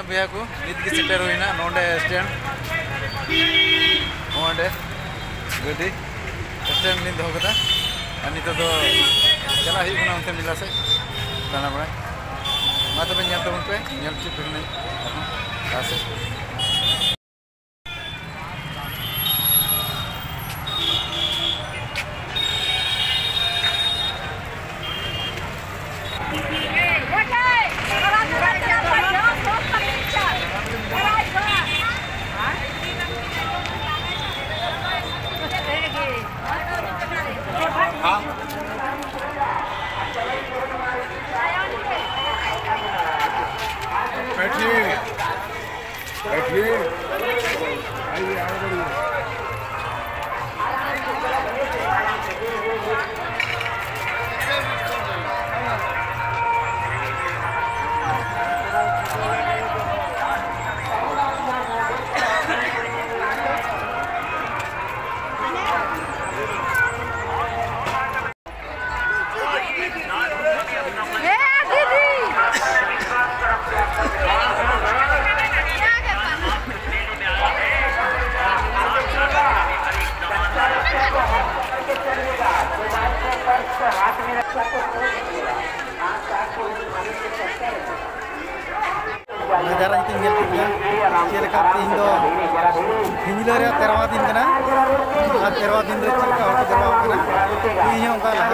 भैया को नित की सेटर होइना नोंडे स्टैंड नोंडे गड्डी स्टैंड नि दो कदा अनि तो चला ही गुना उनते मिला से दाना बड़ा मा तबे ñal तबन पे ñal ci फिरने कासे negara tinggal juga cerita Indo hinjiler ya terwatin kena terwatin dari cerita orang terwatin kena ini yang kalah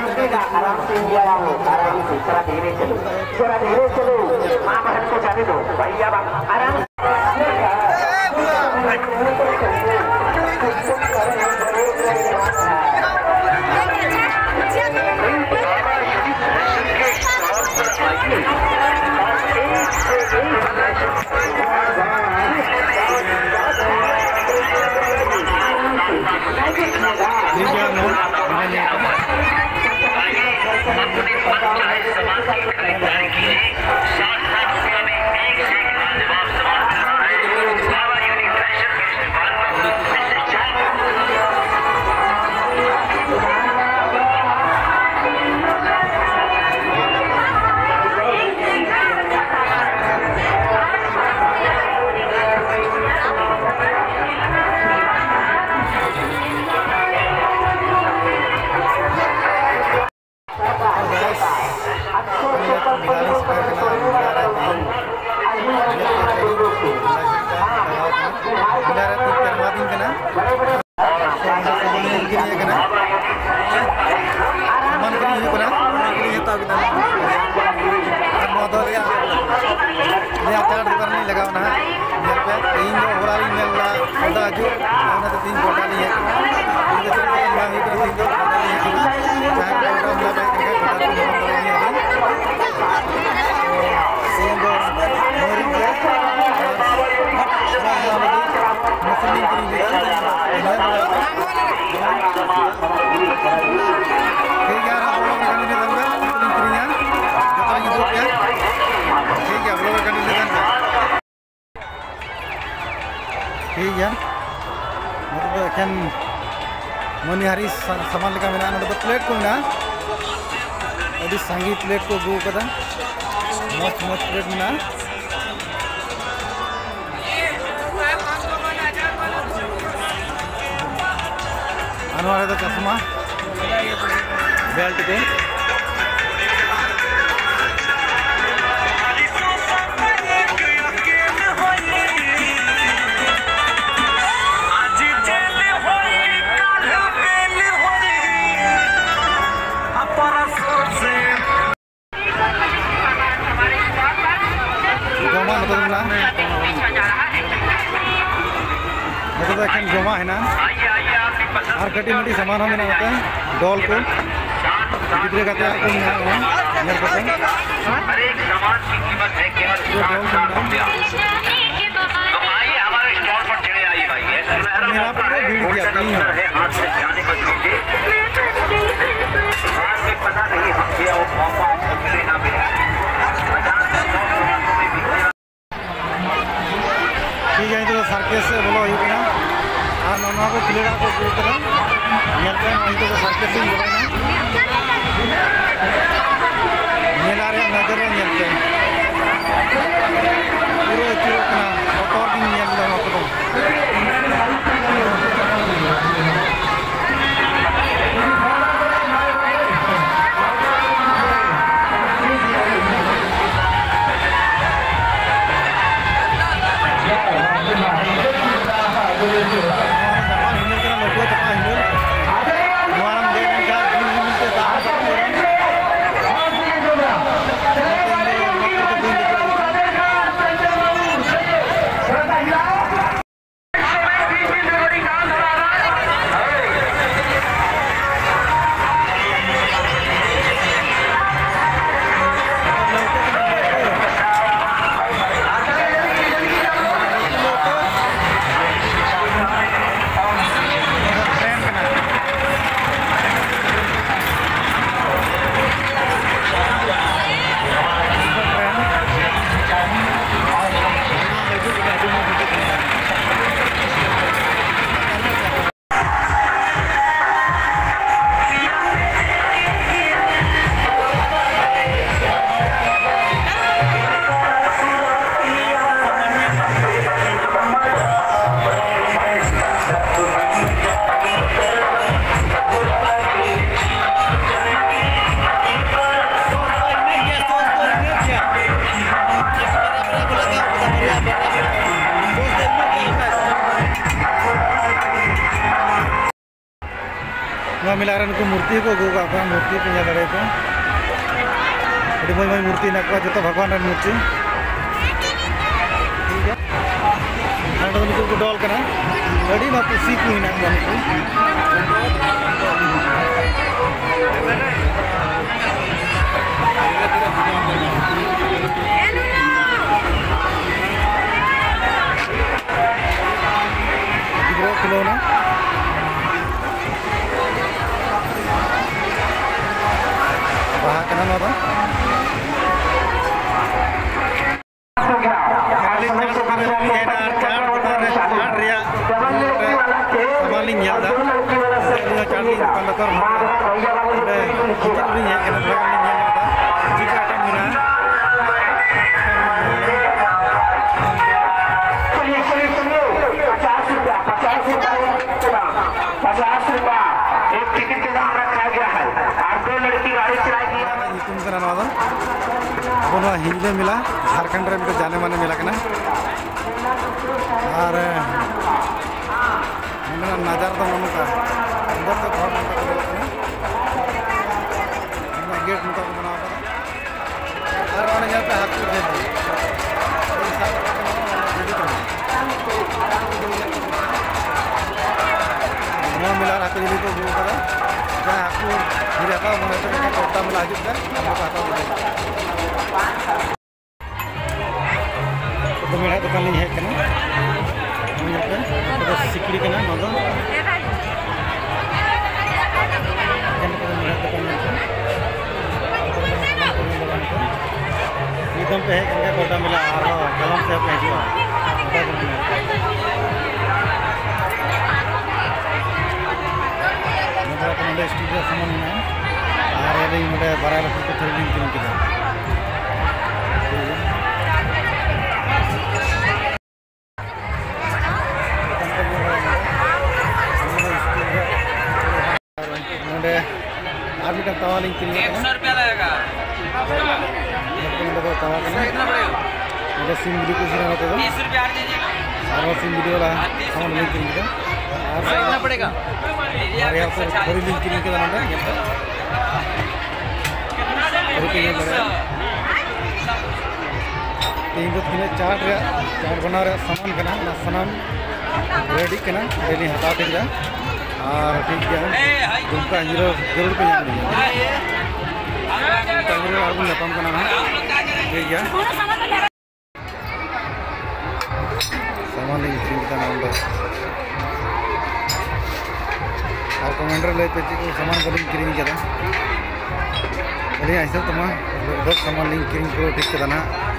kan moni hari saman leka mena node plate ko na adi sangi plate ko go kada most plate mena anwar ada chasma belt ko kan joma है ना और कटी मटी सामान हम ना होता है डॉल को कितने का तैयार करना है मेरे को हर एक सामान की कीमत है केवल 60 रुपया तो आइए हमारे स्टॉल पर चले आइए भाई मेरा पूरा भीड़ किया नहीं है आज से जाने को दीजिए आज में पता नहीं हम क्या वो पापा मिले ना मिले ठीक है तो सर्कस से बोलो ये ना और नॉना को क्लियर को बोल करें नियर पे वहीं तो सर्कस से बोला ना नियर आ रहे नजर है नियर पे पूरा अचूर बतर गिन नेल दा ᱱᱚᱣᱟ ᱠᱚᱫᱚ मिलारन को मूर्ति को गो का मूर्ति पे यहाँ लड़े को अड़ी मई मूर्ति ना को जो तो भगवान मूर्ति ठीक है ना तो को डॉल करना अड़ी ना कुसी को ना को खिलौना Kenapa Bang? हिंदी मिला झारखंड रे मिला जाने माने मिला कना और मेरा नज़र तो मन का अंदर तो घर मन का मिला कना गेट मन का बना और वाले यहाँ पे हाथ दे दी मिला हाथ दिली को जो करा जहाँ आपको मेरे आता मन तो कोटा मिला हजूर का हम आता तो मेरा दुकान नहीं है कना तो सिकड़ी कना नोदो एकदम पे है कना कोटा मिला और कलम से पे जो मेरा तो नंदे स्टूडियो सामान में और ये मुझे 12 लाख को थ्रेडिंग किन किया आप भी तवा लिंक के लिए 100 रुपया लगेगा तवा कितना पड़ेगा मेरा सिम वीडियो को सिरा होता है 30 रुपया और दीजिएगा सारा सिम वीडियो ला सामान लिंक के लिए और कितना पड़ेगा और यार सर बड़ी लिंक के लिए कितना नंबर ये कितना तीन दो तीन चार बना रहा सामान करना ना सामान रेडी करना रेडी हटा देगा और ठीक है तुमका हीरो जरूर पे जाना है हीरो आपको नपम का नाम है ठीक है सामान लिंक का नाम है और कमेंडर लेते हैं कि सामान को लिंक करेंगे क्या था अरे ऐसा तुम्हारा सामान लिंक करेंगे ठीक है ना